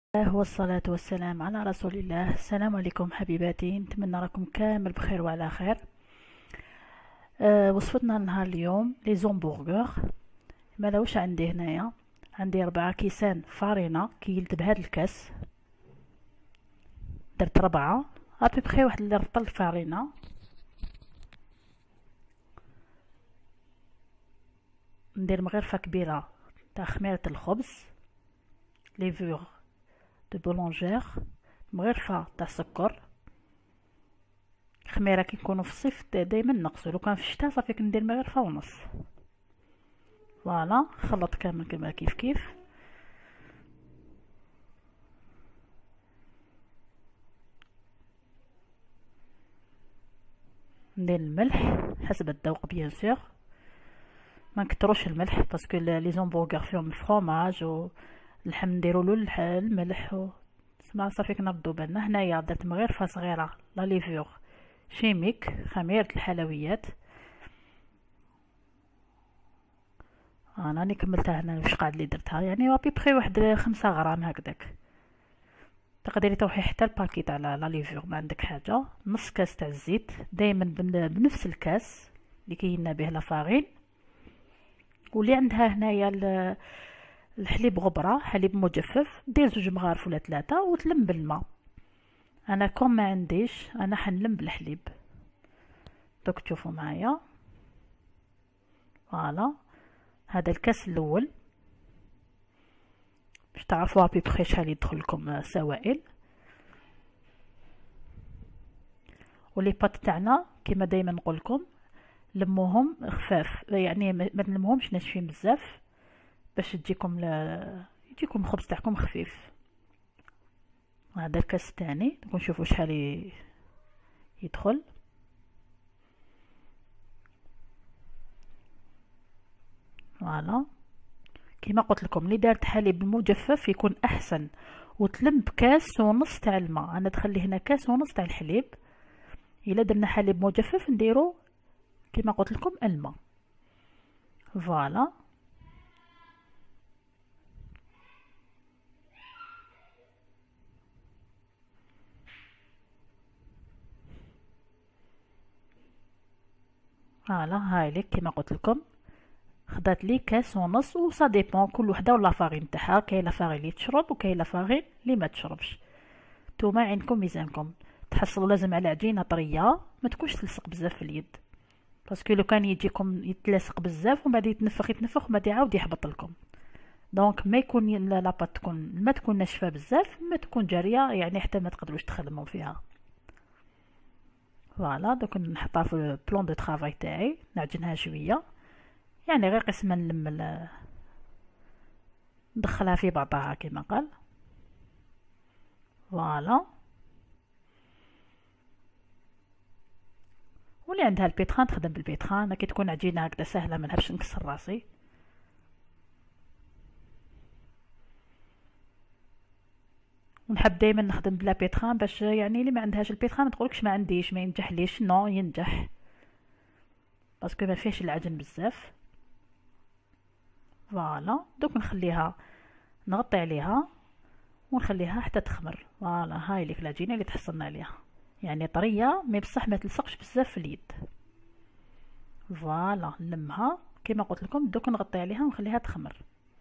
والصلاة والسلام على رسول الله. السلام عليكم حبيباتي، نتمنى راكم كامل بخير وعلى خير. وصفتنا نهار اليوم لي زومبورغر. مالا واش عندي هنايا؟ عندي 4 كيسان فارينة كيلت بهاد الكاس. درت 4 ابيبخي واحد الرطل الفارينة. ندير مغرفة كبيرة تاع خميرة الخبز ليفور دو بولونجير، مغرفة تاع سكر. خميره كي نكونوا في الصيف دائما نقصوا، لو كان في الشتاء صافي كندير مغرفه ونص. فوالا خلط كامل كما كيف ندير الملح حسب الذوق بيان سور، ما نكتروش الملح باسكو لي زومبورغر فيهم فرomاج واللحم نديرو له الملح تسمى صافي كنردو بالنا. هنايا درت مغرفه صغيره لا ليفور شيميك خميره الحلويات. انا راني كملتها هنا واش قاعد لي درتها، يعني ابيبخي واحد 5 غرام هكذاك. تقدري تروحي حتى الباكي تاع لا ليفور ما عندك حاجه. نص كاس تاع الزيت دائما بنفس الكاس اللي كاين به لا فارين. واللي عندها هنايا الحليب غبره حليب مجفف دير 2 مغارف ولا 3 وتلم بالماء. انا كون ما عنديش انا حنلم بالحليب. دوك تشوفوا معايا فوالا. هذا الكاس الاول باش تعرفوا ابيبخي شحال يدخل لكم سوائل. ولي بات تاعنا كيما دائما نقول لكم لموهم خفاف، يعني ما تلموهمش ناشفين بزاف باش يجيكم الخبز تاعكم خفيف. هذا الكاس الثاني نشوفوا شحال يدخل. فوالا كيما قلت لكم اللي دارت حليب مجفف يكون احسن، وتلم بكاس ونص تاع الماء. انا دخل هنا كاس ونص تاع الحليب. الا درنا حليب مجفف نديرو كيما قلت لكم الماء. فوالا هاي لك كيما قلت لكم خدات لي كاس ونص، وصا ديبون كل وحده ولا فارين تاعها. كاين لا فارين اللي تشرب وكاين لا فارين اللي ما تشربش. نتوما عينكم ميزانكم. تحصلوا لازم على عجينه طريه ما تكونش تلصق بزاف في اليد، باسكو لو كان يجيكم يتلاصق بزاف ومن بعد يتنفخ ومن بعد يعاود يحبط لكم. دونك ما يكون لاباط تكون ما تكون ناشفه بزاف، ما تكون جاريه يعني حتى ما تقدروش تخدموا فيها. فوالا دوك نحطها في البلون دو طرافاي تاعي، نعجنها شويه يعني غير قسما نلم ندخلها في بعضها كما قال. فوالا واللي عندها البيتران تخدم بالبيتران. كي تكون عجينه هكذا سهله ما نحبش نكسر راسي. ونحب دائما نخدم بلا بيتران باش يعني اللي ما عندهاش البيتران ما تقولكش ما عنديش ما ينجحليش. نو ينجح باسكو ما فيهش العجن بزاف. فوالا دوك نخليها نغطي عليها ونخليها حتى تخمر. فوالا هاي ليك العجينه اللي تحصلنا عليها، يعني طريه مي بصح ما تلصقش بزاف في اليد. فوالا نلمها كما قلت لكم. دوك نغطي عليها ونخليها تخمر.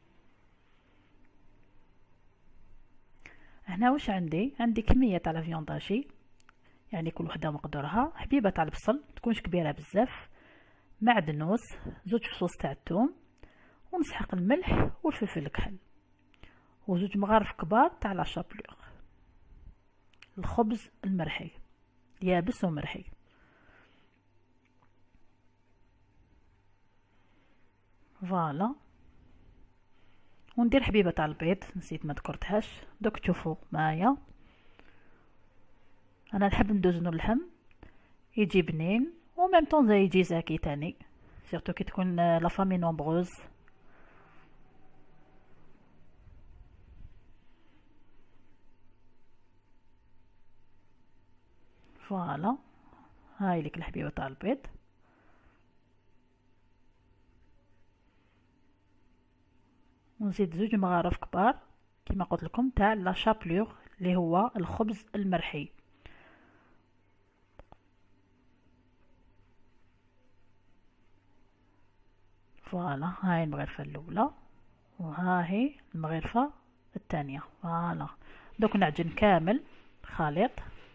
هنا واش عندي كميه تاع لافيونداشي، يعني كل وحده مقدورها. حبيبه تاع البصل تكونش كبيره بزاف، معدنوس 2 فصوص تاع الثوم، ونسحق الملح والفلفل الكحل، و2 مغارف كبار تاع لا شابلور. الخبز المرحي يابس ومرحي. فوالا وندير حبيبه تاع البيض نسيت ما ذكرتهاش. دوك تشوفوا معايا انا نحب ندوزنو اللحم يجي بنين وميم طون يجي زاكي تاني، سيرتو كي تكون لا فامي نومبروز. فوالا هاي لك الحبيبه تاع البيض. ونزيد 2 مغارف كبار كما قلت لكم تاع لا شابلور اللي هو الخبز المرحي. فوالا هاي المغرفة الاولى وها هي المغرفة الثانية. فوالا دوك نعجن كامل خليط.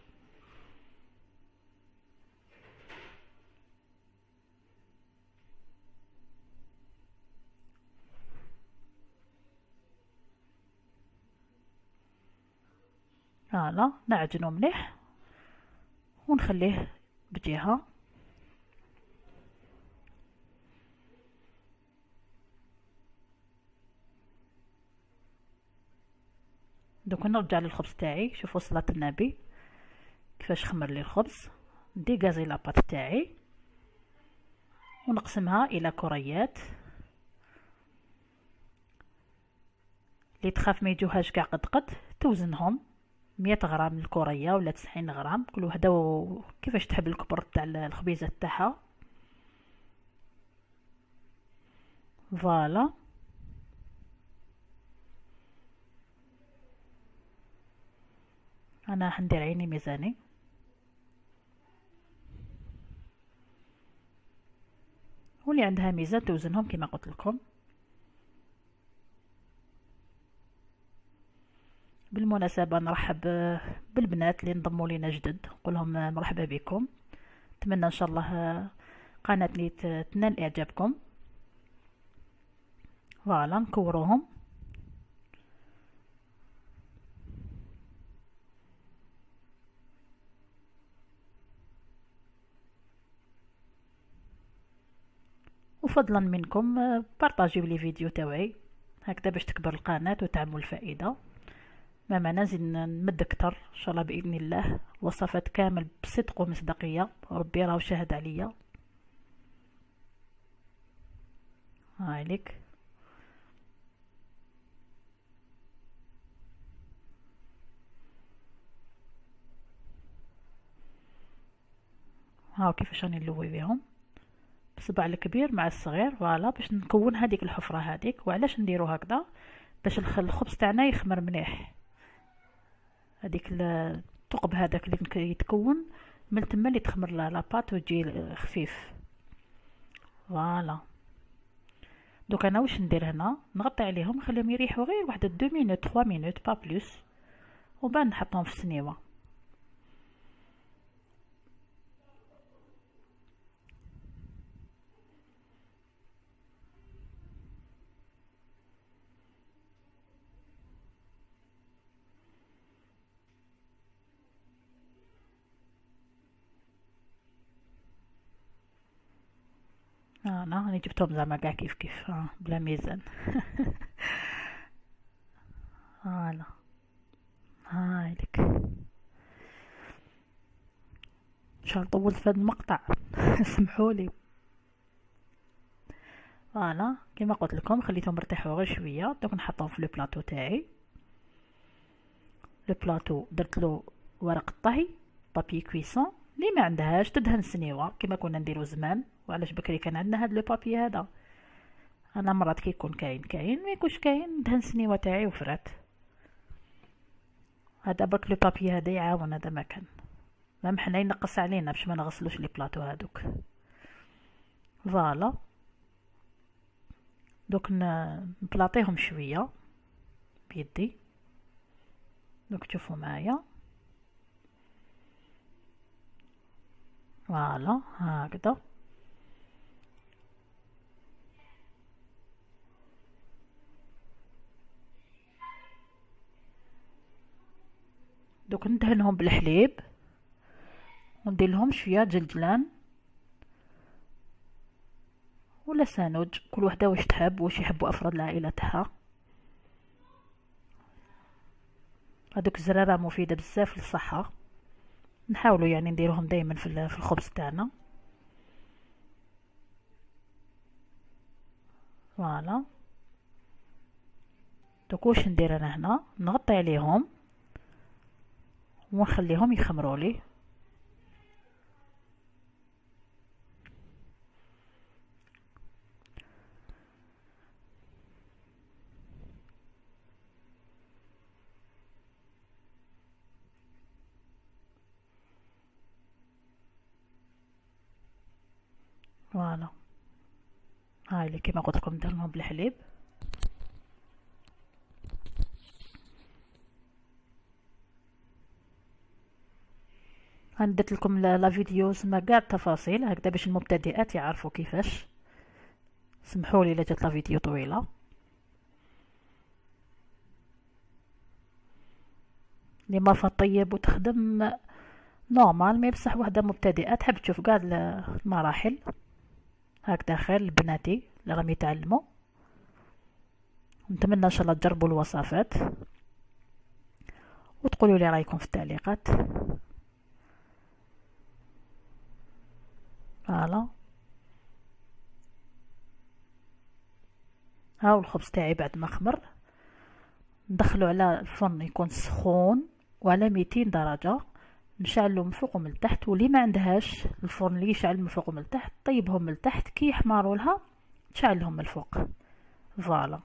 فوالا نعجنو مليح ونخليه بجهة. دوك نرجع للخبز تاعي. شوفوا صلاة النبي كيفاش خمر لي الخبز. ديغازي لاباط تاعي ونقسمها الى كريات اللي تخاف ما يجوهاش كاع قد توزنهم 100 غرام الكريه ولا 90 غرام كل وحده كيفاش تحب الكبر تاع الخبيزه تاعها. فوالا انا حندير عيني ميزاني. واللي عندها ميزان توزنهم كما قلت لكم. بالمناسبة نرحب بالبنات اللي انضموا لينا جدد، نقولهم مرحبا بكم. نتمنى ان شاء الله قناتي تنال اعجابكم. فوالا نكوروهم. وفضلا منكم بارطاجيو لي فيديو تاوعي هكذا باش تكبر القناة وتعموا الفائدة. ما نزيد نمد اكثر ان شاء الله باذن الله. وصفات كامل بصدق ومصداقيه ربي راه شاهد عليا. هاي لك. هاو كيفاش راني نلوي بهم بصبع الكبير مع الصغير. فوالا باش نكون هذيك الحفره هذيك. وعلاش نديرو هكذا؟ باش الخبز تاعنا يخمر مليح. هذيك الثقب هذاك اللي يتكون من تما اللي تخمر لاباط وتجي خفيف. فوالا دوك انا واش ندير هنا؟ نغطي عليهم نخليهم يريحوا غير واحد 2 مينوت 3 مينوت با بلوس وبعد نحطهم في السنيوه. انا راني جبتهم زعما كاع كيف كيف بلا ميزان. فوالا هاي لك. ان شاء الله طولت في هذا المقطع. سمحولي. فوالا كما قلت لكم خليتهم يرتاحوا غير شويه. دوك نحطهم في لو بلاطو تاعي. لو بلاطو درت له ورق الطهي بابي كويسون. اللي ما عندهاش تدهن سنيوه كما كنا نديرو زمان. وعلاش بكري كان عندنا هاد لو بابي هذا. انا مرات كيكون كاين ما يكونش كاين ندهن سنيوه تاعي وفرات. هذا برك لو بابي هذا يعاون. هذا ما كان مام حنا ينقص علينا باش ما نغسلوش لي بلاطو هذوك. فوالا دوك نبلاطيهم شويه بيدي. دوك تشوفوا معايا. فوالا هكذا. دوك ندهنهم بالحليب وندير لهم شويه جلجلان ولا سانوج كل وحده واش تحب واش يحبوا افراد العائله تاعها. هذوك الزرارة مفيدة بزاف للصحة. نحاولوا يعني نديروهم دائما في الخبز تاعنا. فوالا دوك واش ندير انا هنا؟ نغطي عليهم ونخليهم يخمروا لي. فوالا. هاي اللي كيما قلت لكم نديرهم بالحليب. انا درت لكم لا فيديو سما كاع التفاصيل هكذا باش المبتدئات يعرفوا كيفاش. سمحوا لي الا جات لا فيديو طويله. اللي ما فطيب وتخدم نورمال، مي بصح وحده مبتدئه تحب تشوف كاع المراحل هكذا خير لبناتي اللي راهم يتعلموا. نتمنى ان شاء الله تجربوا الوصفات وتقولوا لي رايكم في التعليقات. فوالا. هاو الخبز تاعي بعد ما خمر ندخلو على الفرن يكون سخون وعلى 200 درجه، نشعلو من فوق ومن تحت. واللي ما عندهاش الفرن اللي يشعل من فوق ومن تحت طيبهم من تحت، كي يحمروا لها تشعلهم من الفوق. فوالا.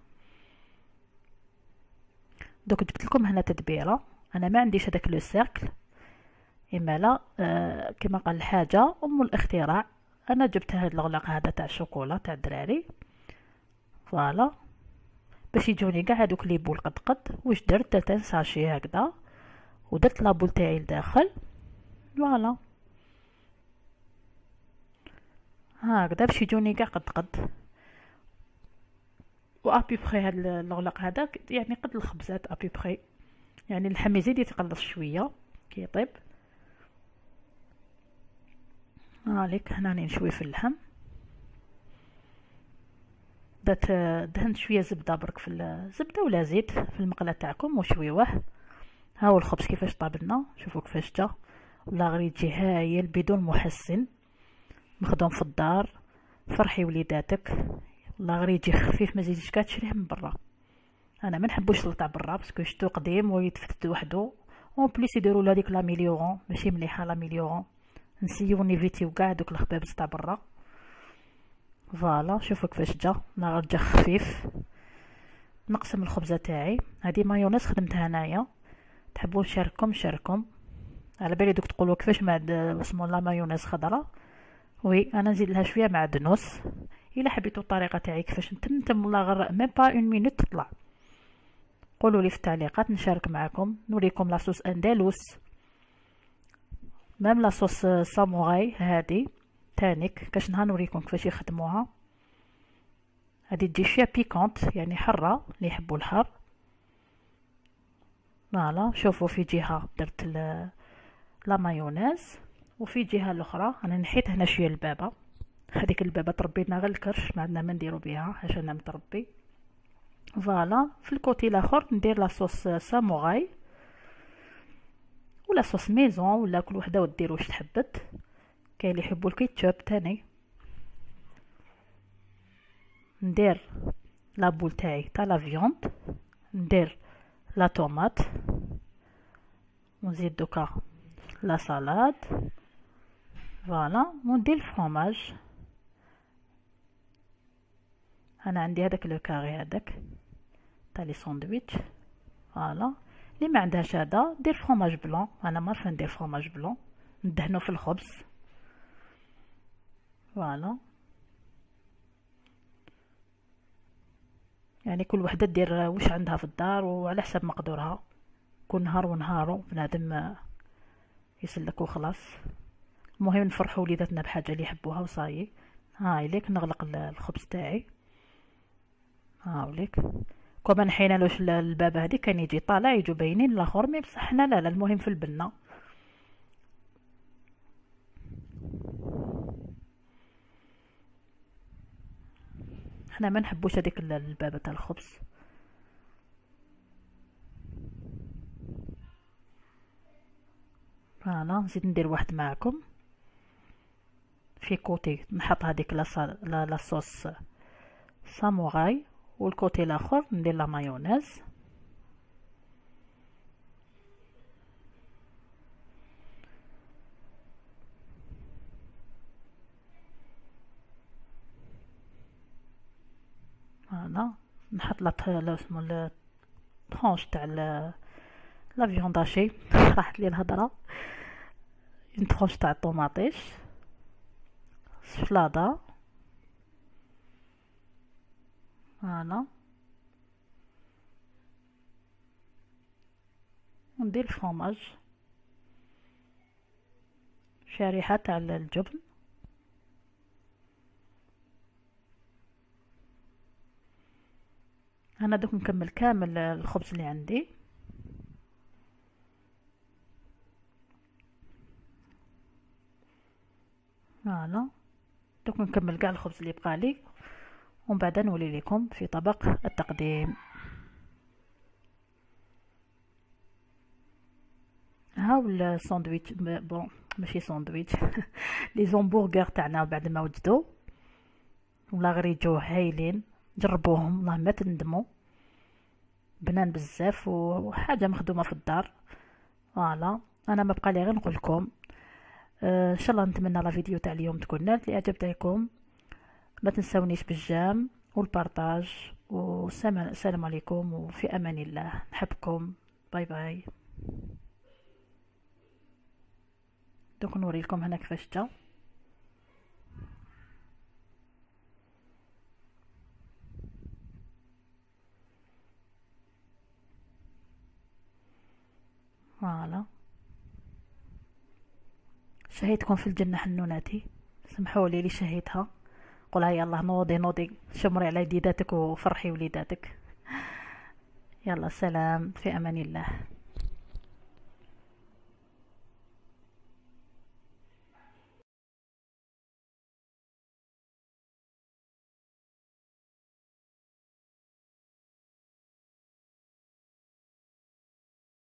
دوك جبت لكم هنا تدبيره. انا ما عنديش هذاك لو سيركل، اما لا كما قال الحاجه ام الاختراع. انا جبت هاد الغلاق هذا تاع الشوكولا تاع الدراري. فوالا. باش يجوني كاع هذوك لي بول قد قد. واش درت ساشي هكذا ودرت لابول تاعي لداخل. فوالا هكذا باش يجوني كاع قد قد. وابي بخي هاد الغلاق هذا يعني قد الخبزات ابي بخي، يعني اللحم يزيد يتقلص شويه كي يطيب. هاليك هنا راني نشوي في اللحم. دهنت شويه زبده برك في الزبده ولا زيت في المقله تاعكم وشويوه. هاو الخبز كيفاش طاب لنا، شوفوا كيفاش جا. والله غير يجي هايل بدون محسن، مخدوم في الدار. فرحي وليداتك. والله غير يجي خفيف، ما زيدش كاع تشريه من برا. انا ما نحبوش تاع برا باسكو شتو قديم ويتفتت وحده، اون بليس يديروا له هذيك لاميليورون ماشي مليحه لاميليورون. نسيو نيفيتيو كاع دوك الخبابز تاع برا. فوالا شوفوا كيفاش جا، غير جا خفيف. نقسم الخبزه تاعي. هذه مايونيز خدمتها انايا، تحبوا نشارككم شارككم. على بالي دوك تقولوا كيفاش اسمو لا مايونيز خضراء. وي انا نزيد لها شويه معدنوس. الا حبيتوا الطريقه تاعي كيفاش نتمتم والله غير ميم با اون مينوت تطلع. قولوا لي في التعليقات نشارك معكم، نوريكم لاصوص اندلس. ميم لاصوص ساموراي هادي تانيك كاش نهار نوريكم كيفاش يخدموها. هادي تجي شويه بيكونت يعني حره اللي يحبوا الحار. فوالا شوفوا في جهه درت لا مايونيز وفي جهه الاخرى انا نحيت هنا شويه البابه. هذيك البابه تربيتنا غير الكرش، ما عندنا ما نديرو بها عشان انا متربي. فوالا في الكوتي الاخر ندير لاصوص ساموراي ولا صوص ميزون ولا كل وحده ودير واش تحبت. كاين اللي يحبوا الكيتشوب تاني. ندير لابول تاعي تاع لا فيوند، ندير لا طوماط ونزيد دوكا لا سالاد. فوالا وندير الفرomage. انا عندي هذاك لو كاري هذاك تاع لي ساندويتش. فوالا اللي ما عندهاش هذا دير فرomage بلون. انا ما عرفه ندير فرomage بلون ندهنو في الخبز. فوالا يعني كل وحده دير واش عندها في الدار وعلى حسب مقدورها. كل نهار ونهارو بنادم يسلك وخلاص. المهم نفرحوا وليداتنا بحاجه اللي يحبوها وصايي. هاي ليك نغلق الخبز تاعي. هاوليك كما نحينا لوش الباب هذيك كان يجي طالع يجوا باينين الاخر، مي بصح حنا لا المهم في البنه. حنا ما نحبوش هذيك البابه تاع الخبز. فوالا نزيد ندير واحد معكم في كوتي نحط هذيك لاصوص ساموراي والكوتي الاخر ندير لا مايونيز. فوالا نحط لا اسمو طرونش تاع لا فيوند هاشي راحت لي الهضره. اون طرونش تاع الطوماطيش سلطه فوالا. وندير الفرomاج، شريحة تاع الجبن. انا دوك نكمل كامل الخبز اللي عندي. فوالا، دوك نكمل كاع الخبز اللي بقالي، ومن بعد نولي لكم في طبق التقديم. هاو الساندويتش، بون ماشي ساندويتش لي زومبورغر تاعنا بعد ما وجدوا، ولا غير يجوا هايلين، جربوهم والله ما تندموا، بنان بزاف وحاجه مخدومه في الدار. فوالا، انا ما بقى لي غير نقول لكم ان شاء الله نتمنى لا فيديو تاع اليوم تكون نالت اعجابكم. ما تنسونيش بالجام والبارطاج، والسلام عليكم وفي امان الله، نحبكم. باي باي. دوك نوريلكم هنا كيفاش جا. فوالا، شهيتكم في الجنة حنوناتي، سمحوا لي شهيتها. قولها يلا نوضي نوضي، شمري على يديداتك وفرحي وليداتك. يلا سلام، في امان الله.